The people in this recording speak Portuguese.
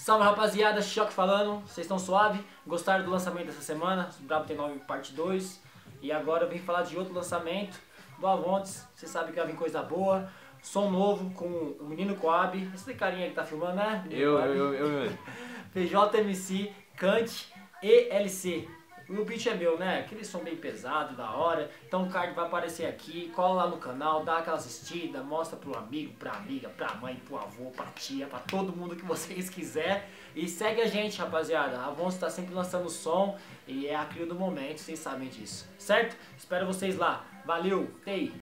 Salve rapaziada, Choque falando, vocês estão suave? Gostaram do lançamento dessa semana? Brabo tem 9 parte 2. E agora eu vim falar de outro lançamento do Avontes. Vocês sabem que vai vir coisa boa. Som novo com o Menino Coab. Esse carinha que tá filmando, né? Eu. PJMC, Kant e LC. O beat é meu, né? Aquele som bem pesado, da hora. Então o card vai aparecer aqui. Cola lá no canal, dá aquela assistida, mostra pro amigo, pra amiga, pra mãe, pro avô, pra tia, pra todo mundo que vocês quiser. E segue a gente, rapaziada. A Avontes tá sempre lançando som e é a cria do momento, vocês sabem disso. Certo? Espero vocês lá. Valeu, tei!